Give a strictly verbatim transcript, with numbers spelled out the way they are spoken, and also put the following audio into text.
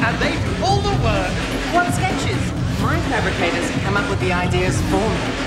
and they do all the work. What sketches? My fabricators come up with the ideas for me.